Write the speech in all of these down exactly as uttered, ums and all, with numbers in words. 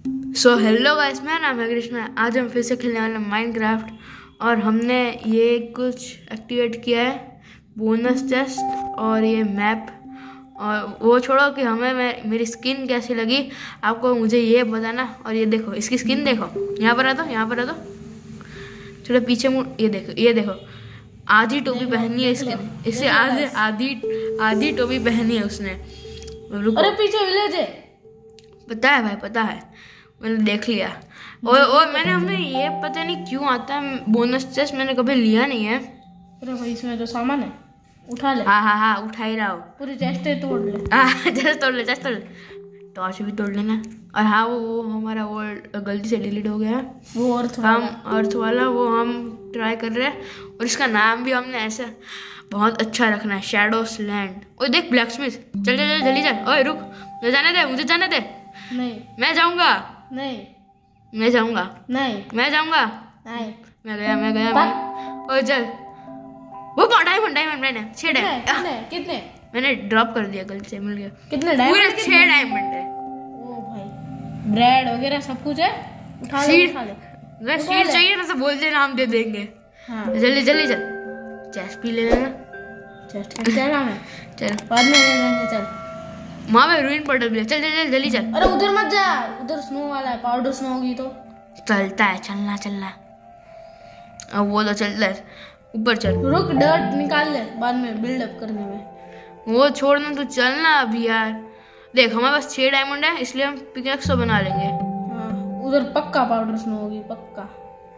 So hello guys, मेरा नाम है कृष्णा। आज हम फिर से खेलने वाले माइनक्राफ्ट और हमने ये कुछ एक्टिवेट किया है, बोनस टेस्ट और ये मैप। और वो छोड़ो कि हमें मेरी स्किन कैसी लगी आपको मुझे ये बताना। और ये देखो, इसकी स्किन देखो, यहाँ पर आ दो, यहाँ पर आ दो, थोड़ा पीछे मुड़। ये देखो, ये देखो, आधी टोपी पहनी है इसने, इससे आधी आधी आधी टोपी पहनी है उसने। अरे पीछे विलेज है, पता है भाई, पता है, मैंने देख लिया। और और मैंने हमें ये पता नहीं क्यों आता है बोनस टेस्ट, मैंने कभी लिया नहीं है। अरे भाई इसमें जो सामान है उठा ले। हाँ हाँ हाँ, उठा ही रहा हो। पूरी चेस्ट तोड़ ले। हाँ चेस्ट तोड़ ले, चेस्ट तोड़ ले, टॉर्च भी तोड़ लेना। और हाँ, वो वो हमारा वो गलती से डिलीट हो गया है, वो अर्थ हम अर्थ वाला, वो हम ट्राई कर रहे हैं। और इसका नाम भी हमने ऐसा बहुत अच्छा रखना है, शैडोस लैंड। ओए देख, ब्लैक स्मिथ, चल चल जल्दी चल। ओए रुक, मुझे जाने दे, मुझे जाने दे। नहीं मैं जाऊंगा, नहीं मैं जाऊंगा, नहीं मैं जाऊंगा, नहीं। मैं गया, मैं गया, मैं। ओए चल, वो डायमंड डायमंड मैंने छह डायमंड कितने कितने मैंने ड्रॉप कर दिया गलती से, मिल गया कितने पूरे डायमंड? छह डायमंड है। ओ भाई, ब्रेड वगैरह सब कुछ है, उठा ले सीड- उठा ले। अगर सीड चाहिए ना तो बोल देना, हम दे देंगे। हाँ जल्दी जल्दी चल, चेस्ट भी ले लेना। चेस्ट का क्या नाम है? चल, बाद में ले लेंगे। चल वहाँ पे रूइन पोर्टल भी है, चल चल चल जल्दी चल। अरे उधर मत जा, उधर स्नो वाला है, पाउडर स्नो होगी तो चलता है, चलना चलना। अब वो तो चलता है, ऊपर चल। रुक, डर्ट निकाल ले बाद में बिल्डअप करने में। वो छोड़ना, तो चलना अभी यार। देख, हमारे पास छह डायमंड है, इसलिए हम पिकैक्स तो बना लेंगे। हाँ उधर पक्का पाउडर स्नो होगी, पक्का।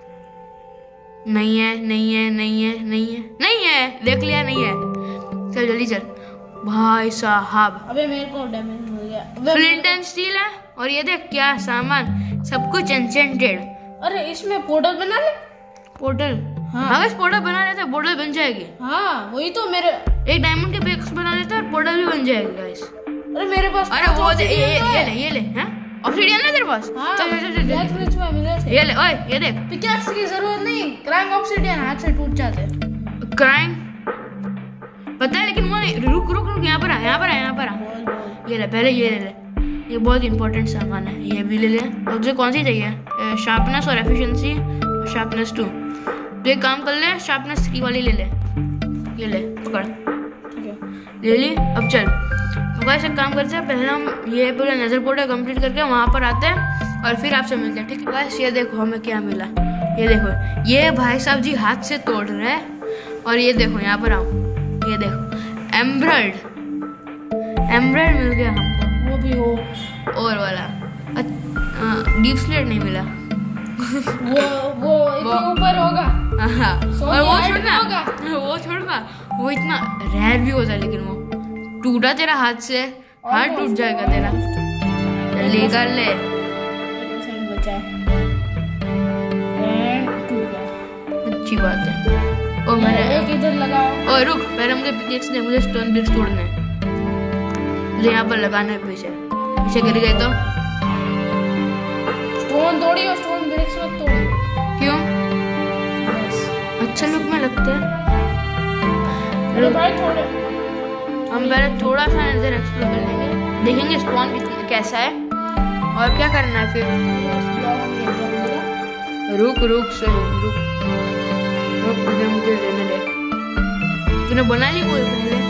नहीं है, नहीं है, नहीं है, नहीं है, नहीं है, देख लिया, नहीं है। चल जल्दी चल भाई साहब। अबे मेरे को डैमेज हो गया। अबे फ्लिंट एंड स्टील है, और ये देख क्या सामान, सब कुछ एन्चेंटेड। अरे इसमें पोर्टल बना ले। पोर्टल, हाँ। हाँ बस पोर्टल बना लेते हैं, पोर्टल बन जाएगी। हाँ वही तो मेरे। एक डायमंड के पिक्स बना लेते हैं और पोर्टल भी बन जाएगी गाइस। अरे मेरे पास अरे वो दे, ये ये ले, ये ले, हैं ऑब्सिडियन है तेरे पास? हाँ, चल चल चल ब्लैक चल, ब्रिज में मिले थे। ये ले। ओए ये देख, पिकैक्स की जरूरत नहीं, क्रैंक ऑब्सिडियन हाथ से टूट जाते हैं। क्राइम पता है, लेकिन वो नहीं। रुक रुक रुक, यहाँ पर आ, यहाँ पर आ, यहाँ पर आ। बोल बोल। ये ले, पहले ये ले ले, ये बहुत इंपॉर्टेंट सामान है, ये भी ले ले। और तुझे कौन सी चाहिए? शार्पनेस और एफिशिएंसी, शार्पनेस टू। तो एक काम कर ले, शार्पनेस थ्री वाली ले ले, ये ले पकड़, ठीक है ले ली। अब चल, तो गाइस एक काम करते हैं, पहले हम ये पूरा नजर पोर्टल कंप्लीट करके वहाँ पर आते हैं और फिर आपसे मिलते हैं, ठीक है गाइस? ये देखो हमें क्या मिला, ये देखो, ये भाई साहब जी हाथ से तोड़ रहे हैं। और ये देखो, यहाँ पर आओ, ये देखो, एमराल्ड, एमराल्ड मिल गया हमको, वो भी हो। और वाला डीप स्लेट नहीं मिला। वो वो इतने ऊपर होगा। हाँ, सो और वो हार्ड छोड़ना, होगा। वो छोड़ना, वो इतना रेयर भी होता है, लेकिन वो टूटा तेरा हाथ से, हाथ टूट जाएगा तेरा। जल्दी कर ले। बचा है। एंड टूट गया। अच्छी बात है। और मैंने एक इधर लगाओ। और रुक, पहले मुझे पिकेक्स दे, मुझे स्टोन ब्रिक्स तोड़ने हैं, मुझे यहाँ पर लगाना है। पीछे पीछे गिर गए तो स्टोन तोड़ी और स्टोन ब्रिक्स मत तोड़ी। क्यों? बस। अच्छा लुक में लगता है। अरे भाई थोड़े हम पहले थोड़ा सा इधर एक्सप्लोर कर लेंगे, देखेंगे स्पॉन कितना कैसा है और क्या करना है फिर। रुक रुक से रुक रुक, मुझे मुझे लेने दे। तूने बना ली कोई पहले?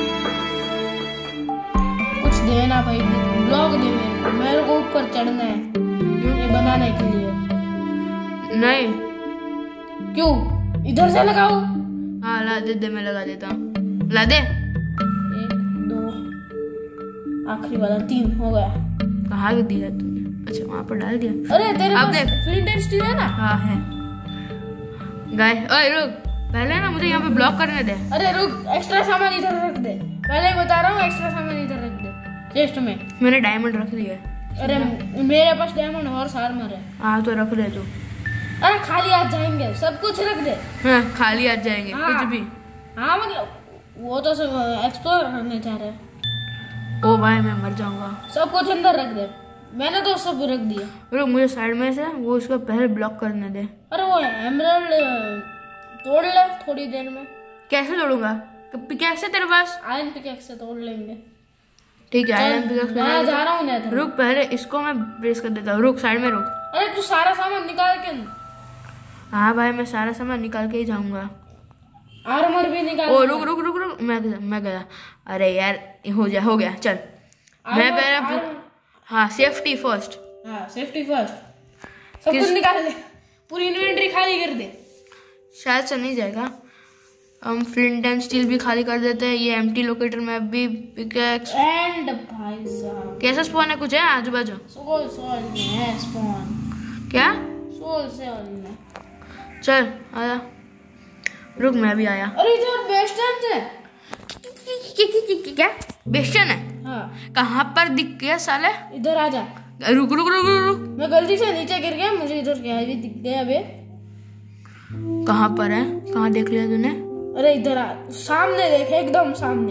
कुछ देना भाई, ब्लॉक दे मेरे को, मेरे को ऊपर चढ़ना है ये बनाने के लिए। नहीं, क्यों? इधर से लगाओ। हाँ ला दे दे, मैं लगा देता हूँ, ला दे। एक दो, आखिरी वाला तीन हो गया। कहाँ दिया तूने? अच्छा वहाँ पर डाल दिया। अरे तेरे अब पास देख। फ्लिंट एंड स्टील है ना? हाँ है। गाय, ओए रुक, पहले ना मुझे यहाँ पे ब्लॉक करने दे। अरे रुक, एक्स्ट्रा सामान इधर रख दे, पहले ही बता रहा हूँ, एक्स्ट्रा सामान इधर रख दे चेस्ट में। मैंने डायमंड रख दिया। अरे मेरे पास डायमंड हॉर्स आर्मर है। हाँ तो रख दे तू। अरे खाली हाथ जाएंगे, सब कुछ रख दे। हाँ खाली आ जाएंगे, हाँ। कुछ भी। हाँ मतलब वो तो सब एक्सप्लोर करने चाह रहे हैं। ओ भाई मैं मर जाऊंगा। सब कुछ अंदर रख दे, मैंने तो सब रख दिया। रुक, मुझे साइड में से वो उसको पहले ब्लॉक करने दे। अरे वो एमराल्ड तोड़ ले थोड़ी देर में। कैसे तोड़ूंगा? पिकैक्स है तेरे पास? आयरन पिकैक्स से तोड़ लेंगे। ठीक है आयरन पिकैक्स बना जा रहा हूँ नेदर। रुक पहले इसको मैं प्रेस कर देता हूँ। रुक साइड में रुक। अरे तू सारा सामान निकाल के। हाँ भाई मैं सारा सामान निकाल के ही जाऊंगा। आर्मर भी निकाल। ओ रुक रुक रुक रुक मैं मैं गया। अरे यार हो जा हो गया चल। मैं पहले हाँ सेफ्टी फर्स्ट। हाँ सेफ्टी फर्स्ट। सब कुछ निकाल दे, पूरी इन्वेंटरी खाली कर दे। शायद से नहीं जाएगा। हम फ्लिंट एंड स्टील भी खाली कर देते हैं। ये एम्प्टी लोकेटर मैप भी पिकैक्स एंड भाई साहब कैसा स्पॉन है? कुछ है आजू बाजू? सोल सोल में है स्पॉन। क्या? सोल सोल में। चल आया। रुक मैं भी आया। अरे इधर बेस्टन है। क्या बेस्टन है? हाँ कहाँ पर दिख गया साले? इधर आ जा। रुक रुक रुक रुक। मैं गलती से नीचे गिर गया, मुझे इधर क्या भी दिख गया बे। कहाँ पर है? कहाँ देख लिया तूने? अरे इधर आ, सामने देख, एकदम सामने।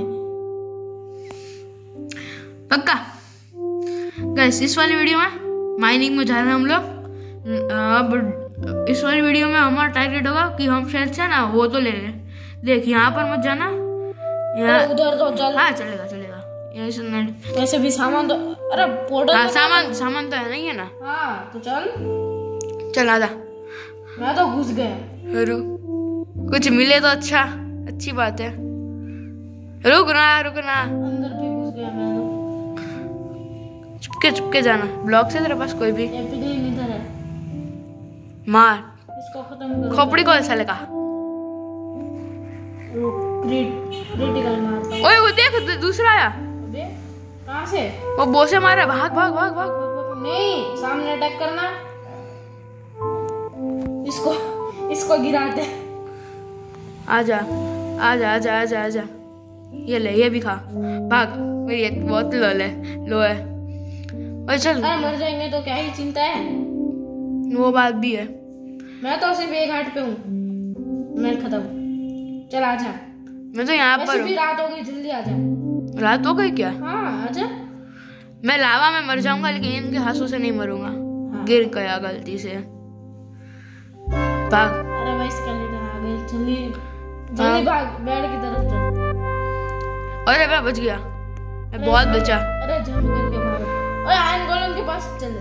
पक्का गाइस इस वाली वीडियो में माइनिंग में जा रहे हैं हम लोग। अब इस वाली वीडियो में हमारा टारगेट होगा कि हम शायद से ना वो तो ले ले। देख यहाँ पर मत जाना। उधर तो चल। हाँ चलेगा चलेगा। वैसे भी सामान तो अरे पोर्टल हाँ, सामान सामान तो है नहीं है ना? हाँ तो चल चल आजा। मैं तो घुस गया। रुक कुछ मिले तो अच्छा अच्छी बात है। रुक ना रुक ना। अंदर भी घुस गया मैं तो। चुपके चुपके जाना। ब्लॉक से तेरे पास कोई भी? ये पिगलिन इधर है। मार इसको खत्म करो। खोपड़ी को साले का। क्रिटिकल मार। ओए वो देख दूसरा आया। अबे कहाँ से? वो बोसे मारा। भाग भाग भाग भाग। नहीं सामने अटैक करना। इसको इसको गिराते। आजा आजा आजा आजा आजा। ये ले ये भी खा। भाग। मेरी एक बहुत लो है लो है। और चल अरे मर जाएंगे तो क्या ही चिंता है। वो बात भी है। मैं तो सिर्फ एक हाट पे हूँ। मैं खत्म। चल आजा। मैं तो यहाँ पर भी रात हो गई, जल्दी आजा। रात हो गई क्या? हाँ आजा। मैं लावा में मर जाऊंगा लेकिन इनके हाथों से नहीं मरूंगा। हाँ। गिर गया गलती से। भाग। अरे भाई स्केलेटन आ गए। जल्दी जल्दी भाग। बेड की तरफ चल। अरे मैं बच गया। मैं बहुत बचा। अरे जंप करके मारो। ओए आयरन गोलम के पास चल।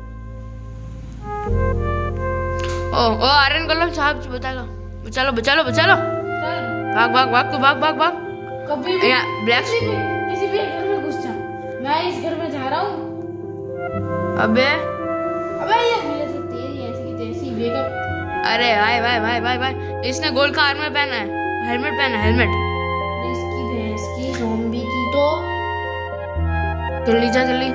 ओ ओ आयरन गोलम साहब बचा लो बचा लो बचा लो बचा लो। भाग भाग भाग तू भाग भाग भाग। कभी भी ब्लैक किसी भी किसी भी घर में घुस जा। मैं इस घर में जा रहा हूँ। अबे अबे ये विलेजर तेरी ऐसी की तैसी वेकअप। अरे भाई भाई भाई भाई भाई इसने गोल्ड का आर्मर पहना है। हेलमेट पहना है हेलमेट। इसकी भैंस की ज़ॉम्बी की तो जल्दी जा जल्दी।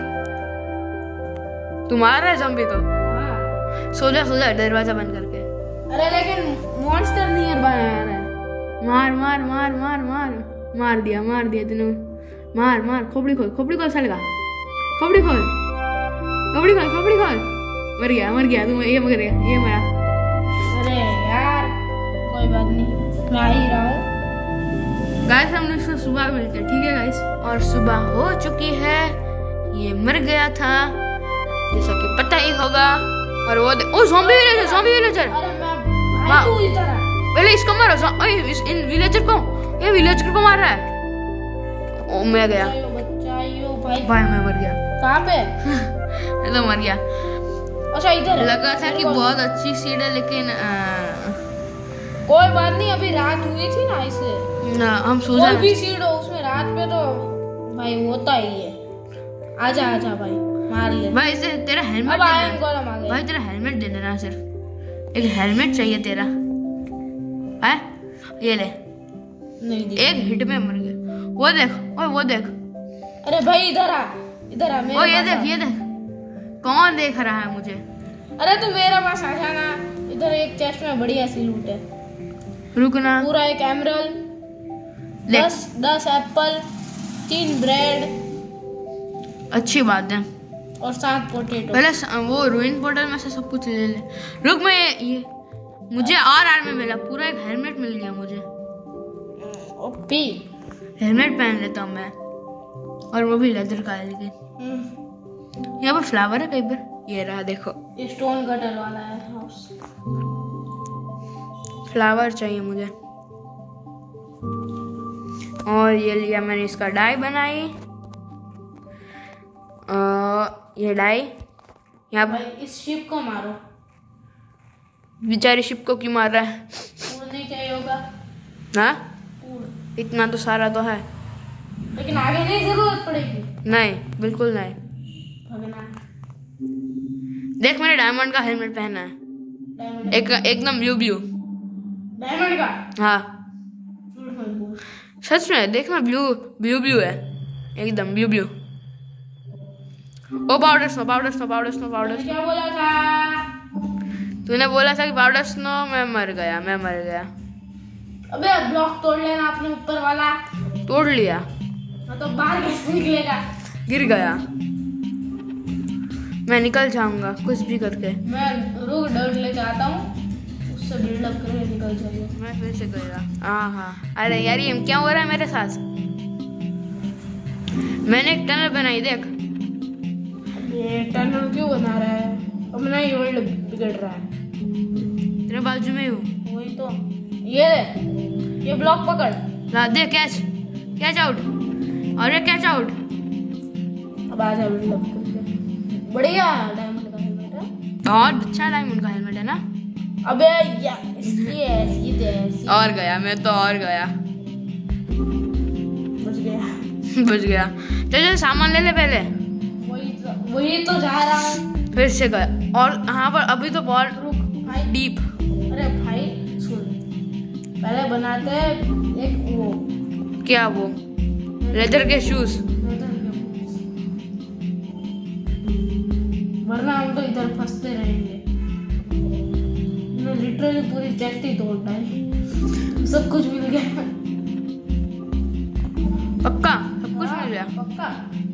तू मार रहा है ज़ॉम्बी को? हाँ। सो जा सो जा दरवाजा बंद करके। अरे लेकिन मॉन्स्टर नहीं है बनाया रहा है। मार मार मार मार मार मार दिया मार दिया तूने। मार मार खोपड़ी खोल खोपड़ी खोल साले का। खोपड़ी खोल खोपड़ी खोल खोपड़ी खोल। मर गया मर गया तू। ये मर गया ये मरा। अरे यार कोई बात नहीं, मैं आ ही रहा हूँ। गाइस हम लोग सुबह मिलते हैं ठीक है गाइस। और सुबह हो चुकी है। ये मर गया था जैसा कि पता ही होगा। और वो ओ ज़ॉम्बी विलेजर ज़ॉम्बी विलेजर। अरे मैं भाई तू इधर आ। पहले इसको मारो। इस इन विलेजर को ये विलेजर को मार रहा है। ओ मैं गया। बचाइयो भाई। भाई मैं मर गया। कहाँ पे? मैं तो मर गया। अच्छा इधर लगा था कि बहुत अच्छी सीट है लेकिन आ... कोई बात नहीं, अभी रात हुई थी ना इसे ना हम सोचा कोई भी सीट हो उसमें रात पे तो भाई होता ही है। आजा आजा भाई मार ले भाई। इसे तेरा हेलमेट दे भाई। तेरा हेलमेट दे देना। सिर्फ एक हेलमेट चाहिए तेरा है। ये ले। नहीं दी। एक हिट में मर गया। वो देख ओए वो देख। अरे भाई इधर आ इधर आ मेरे ओ ये देख ये देख। कौन देख रहा है मुझे? अरे तू मेरे पास आ जाना। इधर एक चेस्ट में बढ़िया सी लूट है। रुकना। पूरा एक एमरल्ड, दस दस एप्पल, तीन ब्रेड, अच्छी बात है। और सात पोटैटो। पहले वो रूइन पोर्टल में से सब कुछ ले ले। रुक मैं ये मुझे और आर्मर मिला। पूरा एक हेलमेट मिल गया मुझे। ओपी हेलमेट पहन लेता हूँ मैं। और वो भी लेदर का है लेकिन यहाँ पर फ्लावर है कहीं पर। ये रहा देखो। ये स्टोन कटर वाला है हाउस। फ्लावर चाहिए मुझे। और ये लिया मैंने इसका डाई बनाई। ये डाई यहाँ पर। इस शिप को मारो। बेचारी शिप को क्यों मार रहा है? फूड नहीं चाहिए होगा। हाँ फूड इतना तो सारा तो है, लेकिन आगे नहीं जरूरत पड़ेगी। नहीं बिल्कुल नहीं। भगना देख मैंने डायमंड का हेलमेट पहना है, डायमंड एक एकदम ब्लू ब्लू। डायमंड का हाँ झूठ मत बोल। सच में देखना, ब्लू ब्लू ब्लू है एकदम ब्लू ब्लू। ओ powder snow powder snow powder snow powder. क्या बोला था? तूने बोला था कि पाउडर स्नो, मैं मर गया मैं मर गया। अबे ब्लॉक तोड़ लेना आपने ऊपर वाला। तोड़ लिया तो बाहर कैसे निकलेगा? गिर गया। मैं निकल जाऊंगा कुछ भी करके। मैं रुक डर्ट लेके आता हूँ, उससे बिल्डअप करके निकल जाइए। मैं फिर से गया। हाँ हाँ अरे यार ये क्या हो रहा है मेरे साथ? मैंने एक टनल बनाई देख। ये टनल क्यों बना रहा है? अपना ही वर्ल्ड बिगड़ रहा है। तेरे बाजू में हूँ। वही तो। ये ये ब्लॉक पकड़। ला दे कैच, कैच आउट। अरे कैच आउट। अब आ जा बिल्डअप करके। बढ़िया डायमंड का हेलमेट है। बहुत अच्छा डायमंड का हेलमेट है ना। अबे या इसकी ऐसी ऐसी। और गया मैं तो, और गया। बच गया बच गया। चल चल सामान ले ले पहले। वही तो वही तो जा रहा हूँ। फिर से गया। और यहाँ पर अभी तो बहुत रुक भाई। डीप। अरे भाई सुन, पहले बनाते हैं एक वो। क्या वो? लेदर के शूज। वरना हम तो इधर फंसते रहेंगे। लिटरली पूरी चेस्ट ही तोड़ डाली। सब कुछ मिल गया। पक्का सब कुछ मिल गया। पक्का।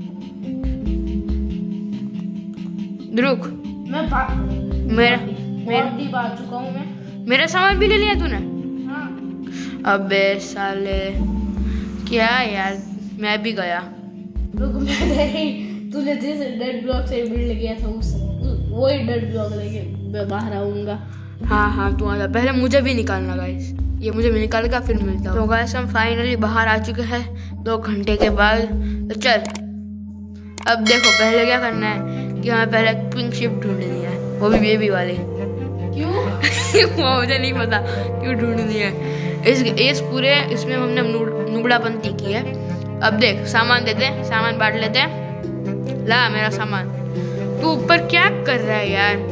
रुक मैं बा... मेरा मेरा डीप आ चुका हूँ मैं। मेरा सामान भी ले लिया तूने? हाँ। अबे साले क्या यार, मैं भी गया। रुक मैं नहीं, तूने जिस डेड ब्लॉक से बिल्ड किया था उस वही डेड ब्लॉक लेके मैं बाहर आऊंगा। हाँ हाँ तू आजा, पहले मुझे भी निकालना गाइस। ये मुझे भी निकाल कर फिर मिलता हूँ। तो गाइस हम फाइनली बाहर आ चुके हैं दो घंटे के बाद। तो चल अब देखो पहले क्या करना है कि हमें पहले पिंक शिप ढूंढनी है, वो भी बेबी वाली। क्यों? वो मुझे नहीं पता क्यों ढूंढनी है। इस इस पूरे इसमें हमने नुबड़ापंती की है। अब देख सामान देते हैं, सामान बांट लेते हैं। ला मेरा सामान। तू ऊपर क्या कर रहा है यार?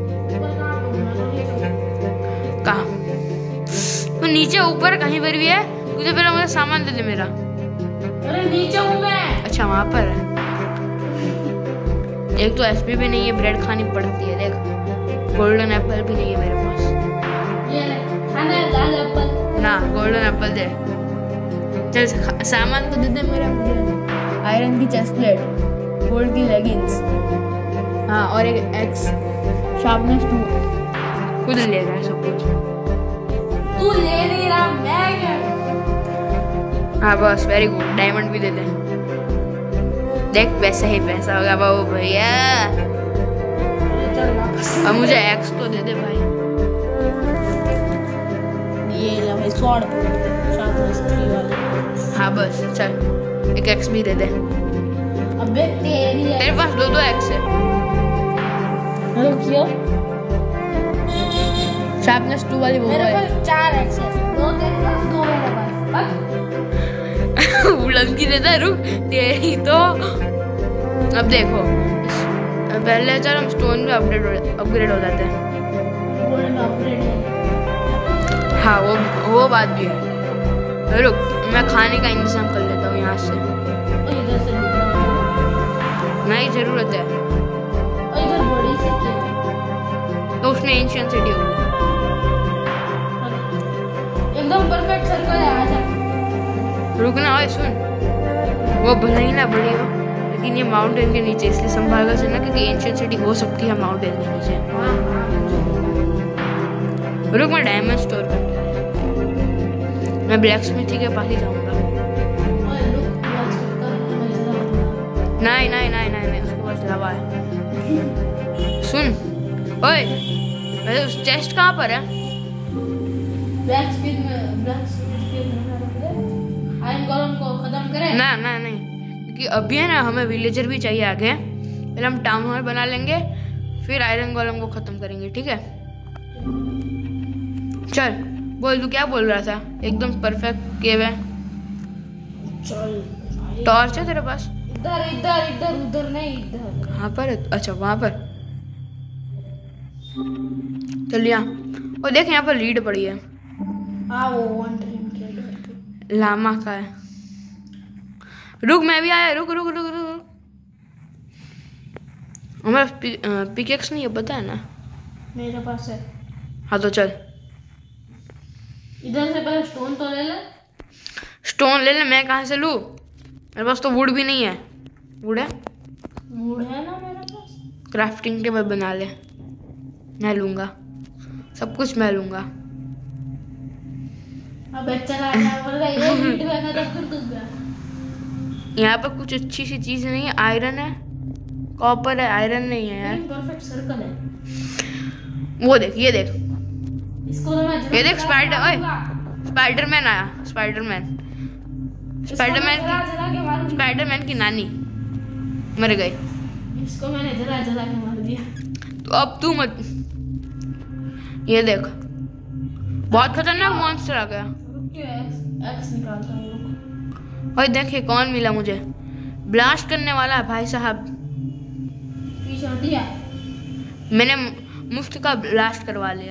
कहाँ? तू नीचे ऊपर कहीं पर भी है? तुझे पहले मुझे सामान दे दे मेरा। अरे नीचे हूँ मैं। अच्छा वहाँ पर है। एक तो एचपी भी नहीं है, ब्रेड खानी पड़ती है। देख गोल्डन एप्पल भी नहीं है मेरे पास। ये ले, खाना है लाल एप्पल। ना गोल्डन एप्पल दे। चल सामान तो दे दे मेरा। आयरन की चेस्ट प्लेट, गोल्ड की लेगिंग्स, हाँ और एक एक्स शार्पनेस टू। खुद ले रहा है सब कुछ। तू ले नहीं रहा, मैं क्या? हाँ बस वेरी गुड। डायमंड भी दे दे। देख पैसा ही पैसा होगा बाबू भैया। अब मुझे एक्स तो दे दे भाई। ये ले भाई स्वॉर्ड शार्पनेस थ्री वाला। हाँ बस चल एक एक्स भी दे दे। अबे तेरी है। तेरे पास दो दो एक्स है। हेलो क्यों? शार्पनेस टू वाली वो मेरे है। पास चार एक्स है। दो तेरे पास, दो मेरे पास। उड़न की देता रुक तेरी तो। अब देखो पहले चल हम स्टोन में अपडेट अपग्रेड हो जाते हैं। गोल्डन अपग्रेड है। हाँ वो वो बात भी है। रुक मैं खाने का इंतजाम कर लेता हूँ यहाँ से। और इधर से नहीं जरूरत है। और इधर बड़ी सी केव। तो उसमें एंशियंट सिटी होगी। एकदम परफेक्ट सर्कल है। आजा रुकना ओए सुन, वो भले ही ना बड़ी हो लेकिन ये माउंटेन के नीचे इसलिए संभाल कर चलना क्योंकि एंशियंट सिटी हो सकती है माउंटेन के नीचे। रुक मैं डायमंड स्टोर करके मैं ब्लैक स्मिथी के पास ही जाऊंगा। नहीं नहीं नहीं नहीं नहीं उसके पास लवा है। सुन ओए वैसे उस चेस्ट कहाँ पर है? ब्लैक स्मिथ में ब्लैक स्मिथ के आयरन कॉलम को खत्म करें। ना ना नहीं क्योंकि अभी है ना हमें विलेजर भी चाहिए आगे। पहले हम टाउन हॉल बना लेंगे, फिर आयरन गोलम को ख़त्म करेंगे, ठीक है? चल बोल, तू क्या बोल रहा था? एकदम परफेक्ट केव है। चल टॉर्च है तेरे पास? इधर इधर इधर उधर नहीं, इधर। कहाँ पर है? अच्छा वहाँ पर। चल यहाँ, और देख यहाँ पर लीड पड़ी है। हाँ वो वन ट्रेन लामा का है। रुक मैं भी आया, रुक रुक रुक रुक। हमारा पिकेक्स नहीं है, पता है ना? मेरे पास है। हाँ तो चल, इधर से पहले स्टोन तो ले ले। स्टोन ले ले, मैं कहाँ से लूँ? मेरे पास तो वुड भी नहीं है। वुड है? वुड है ना मेरे पास। क्राफ्टिंग टेबल बना ले, मैं लूँगा, सब कुछ मैं लूँगा। अब चला ये हीट में खत्म कर दूंगा। यहाँ पर कुछ अच्छी सी चीज़ नहीं है। आयरन है, कॉपर है, आयरन नहीं है यार। परफेक्ट सर्कल है। वो देख, ये देख, इसको तो मैं ये देख स्पाइडर, ओए स्पाइडरमैन आया। स्पाइडरमैन स्पाइडरमैन की स्पाइडरमैन की नानी मर गई। इसको मैंने जला जला के मार दिया। तो अब तू मत, ये देख बहुत खतरनाक मॉन्स्टर आ गया। एक्स निकालता हूँ। ओए देख ये कौन मिला मुझे, ब्लास्ट करने वाला है भाई साहब। पीछे हटिया, मैंने मुफ्त का ब्लास्ट करवा लिया।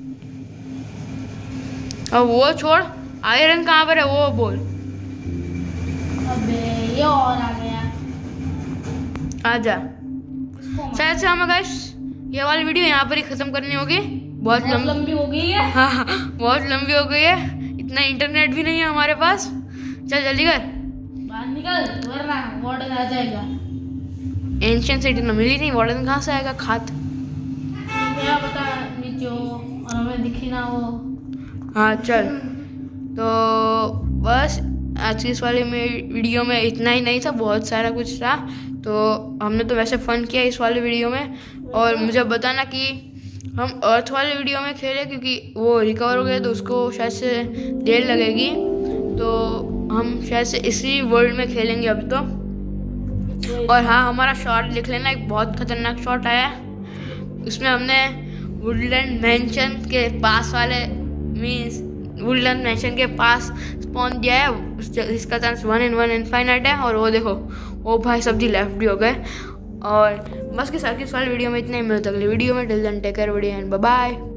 अब वो छोड़, आयरन कहाँ पर है वो बोल। अबे ये और आ गया। आजा। शायद से हमें गाइस ये वाली वीडियो यहाँ पर ही खत्म करनी होगी। बहुत लंबी लंबी हो गई है। हाँ हाँ, बहुत लंबी हो गई है। इतना इंटरनेट भी नहीं है हमारे पास। चल जल्दी कर, बाहर निकल वरना वार्डन आ जाएगा। एंशियंट सिटी में मिली नहीं, वार्डन कहाँ से आएगा? खात क्या पता नीचे हो और हमें दिखी ना हो। हाँ चल, तो बस आज की इस वाले में वीडियो में इतना ही नहीं था, बहुत सारा कुछ था। तो हमने तो वैसे फ़न किया इस वाले वीडियो में। और मुझे बताना कि हम अर्थ वाले वीडियो में खेलें, क्योंकि वो रिकवर हो गया तो उसको शायद से देर लगेगी। तो हम शायद से इसी वर्ल्ड में खेलेंगे अब तो। और हाँ, हमारा शॉट लिख लेना, एक बहुत खतरनाक शॉट आया है। उसमें हमने वुडलैंड मैंशन के पास वाले मीन्स वुडलैंड मैंशन के पास स्पॉन दिया है, इसका chance one in one infinite है। और वो देखो, वो भाई सब्जी लेफ्ट भी हो गए। और बस के साथ इस वाले वीडियो में इतना ही। मिलता है अगली वीडियो में। Till then take care, bye bye.